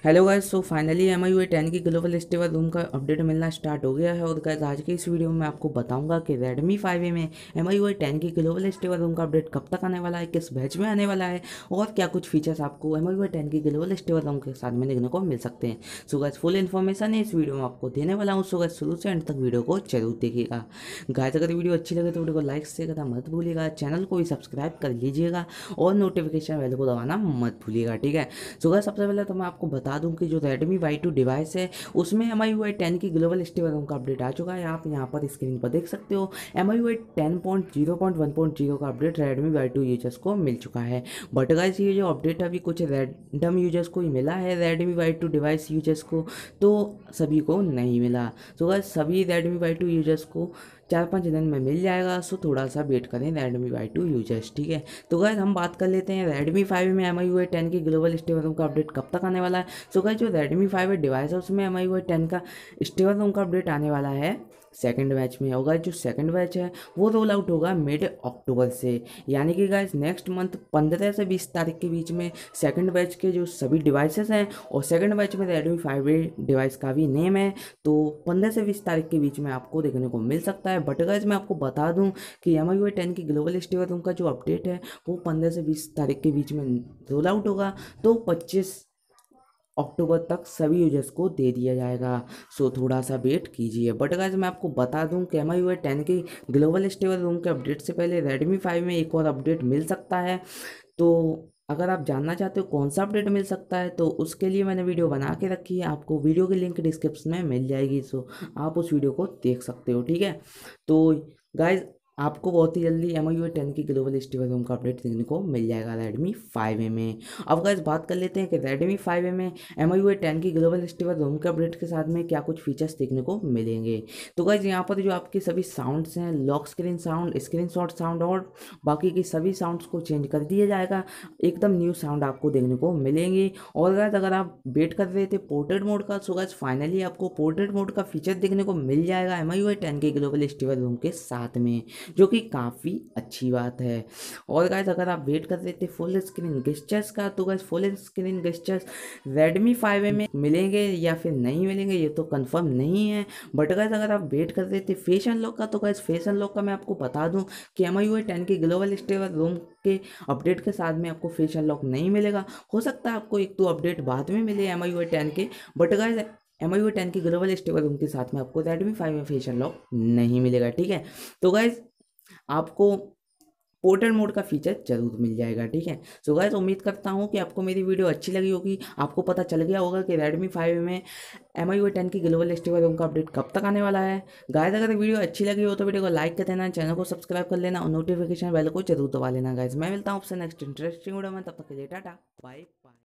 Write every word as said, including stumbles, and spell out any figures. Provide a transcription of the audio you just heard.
Hello guys, so finally M I U I ten की global stable ROM का update मिलना start हो गया है। और गाइस आज के इस वीडियो में आपको बताऊंगा कि Redmi फाइव ए में M I U I ten की ग्लोबल स्टेबल रूम का अपडेट कब तक आने वाला है, किस बैच में आने वाला है और क्या कुछ फीचर्स आपको M I U I ten की ग्लोबल स्टेबल रूम के साथ में देखने को मिल सकते हैं। सो गाइस फुल इन्फॉर्मेशन है इस वीडियो में आपको देने वाला हूँ। सो गाइस शुरू से एंड तक वीडियो को जरूर देखिएगा। गाइस अगर वीडियो अच्छी लगे तो वीडियो को लाइक से करना मत भूलिएगा, चैनल को भी सब्सक्राइब कर लीजिएगा और नोटिफिकेशन बेल को दबाना मत भूलिएगा, ठीक है। सो गाइस सबसे पहले तो मैं आपको बता दूं कि जो Redmi वाई टू डिवाइस है उसमें M I U I ten की ग्लोबल स्टेबल रूम का अपडेट आ चुका है। आप यहाँ पर स्क्रीन पर देख सकते हो M I U I ten point zero point one point zero का update Redmi Y two users को मिल चुका है। बट गाइस ये जो अपडेट अभी कुछ रैंडम यूजर्स को ही मिला है, Redmi Y two device users को तो सभी को नहीं मिला। तो गाइस सभी Redmi वाई टू यूजर्स को चार पाँच दिन में मिल जाएगा। सो थोड़ा सा वेट करें Redmi वाई टू यूजर्स, ठीक है। तो गाइस हम बात कर लेते हैं Redmi फाइव में M I U I ten की ग्लोबल स्टेबल रूम का अपडेट कब तक आने वाला है। सो गाइस जो Redmi फाइव डिवाइस है उसमें M I U I ten का स्टेबल रूम का अपडेट आने वाला है सेकंड बैच में। होगा जो सेकंड बैच है वो रोल आउट होगा मिड अक्टूबर से, यानी कि गाइस नेक्स्ट मंथ पंद्रह से बीस तारीख के बीच में सेकंड बैच के जो सभी डिवाइसेस हैं, और सेकंड बैच में Redmi फाइव डिवाइस का भी नेम है, तो पंद्रह से बीस तारीख के बीच में आपको देखने को मिल सकता है। बट गाइस मैं आपको बता दूं कि M I U I ten की ग्लोबल स्टेबल रूम का जो अपडेट है वो पंद्रह से बीस तारीख के बीच में रोल आउट होगा, तो पच्चीस अक्टूबर तक सभी यूजर्स को दे दिया जाएगा। सो थोड़ा सा वेट कीजिए। बट गाइस मैं आपको बता दूं कि M I U I ten की ग्लोबल स्टेबल रूम के अपडेट से पहले Redmi फाइव में एक और अपडेट मिल सकता है। तो अगर आप जानना चाहते हो कौन सा अपडेट मिल सकता है तो उसके लिए मैंने वीडियो बना के रखी है, आपको वीडियो की लिंक डिस्क्रिप्शन में मिल जाएगी। सो आप उस वीडियो को देख सकते हो, ठीक है। तो गाइज आपको बहुत ही जल्दी M I U I ten की ग्लोबल स्टेबल रूम का अपडेट देखने को मिल जाएगा Redmi फाइव ए में। अब गाइस बात कर लेते हैं कि Redmi फाइव ए में M I U I ten की ग्लोबल स्टेबल रूम के अपडेट के साथ में क्या कुछ फीचर्स देखने को मिलेंगे। तो गाइस यहाँ पर जो आपके सभी साउंड्स हैं, lock screen sound, screenshot sound और बाकी के सभी साउंड्स को चेंज कर दिया जाएगा। एकदम न्यू साउंड आपको देखने को मिलेंगे। और गाइस अगर आप वेट कर रहे थे पोर्ट्रेट मोड का, सो गाइस फाइनली आपको पोर्ट्रेट मोड का फीचर देखने को मिल जाएगा M I U I ten के ग्लोबल स्टेबल रूम के साथ में, जो कि काफ़ी अच्छी बात है। और गाइस अगर आप वेट कर रहे थे फुल स्क्रीन गेस्चर्स का, तो guys full screen gestures Redmi five A में मिलेंगे या फिर नहीं मिलेंगे ये तो कंफर्म नहीं है। बट गाइस अगर आप वेट कर रहे थे फेस अनलॉक का, तो गाइस फेस अनलॉक का मैं आपको बता दूं कि M I U I ten की ग्लोबल स्टेबल रूम के अपडेट के साथ में आपको फेस अनलॉक नहीं मिलेगा। हो सकता है आपको एक दो अपडेट बाद में मिले M I U I ten के, but guys M I U I ten की ग्लोबल स्टेबल रूम के साथ में आपको Redmi फाइव में फेस अनलॉक नहीं मिलेगा, ठीक है। तो गाइस आपको पोर्ट्रेट मोड का फीचर जरूर मिल जाएगा, ठीक है। सो गाइस उम्मीद करता हूँ कि आपको मेरी वीडियो अच्छी लगी होगी, आपको पता चल गया होगा कि Redmi फाइव में M I U I ten की ग्लोबल स्टेबल रूम का अपडेट कब तक आने वाला है। गाइस अगर वीडियो अच्छी लगी हो तो वीडियो को लाइक कर देना, चैनल को सब्सक्राइब कर लेना और नोटिफिकेशन बेल को जरूर दबा लेना। गाइस मैं मिलता हूँ आपसे नेक्स्ट इंटरेस्टिंग वीडियो में, तब तक के लिए टाटा बाय बाय।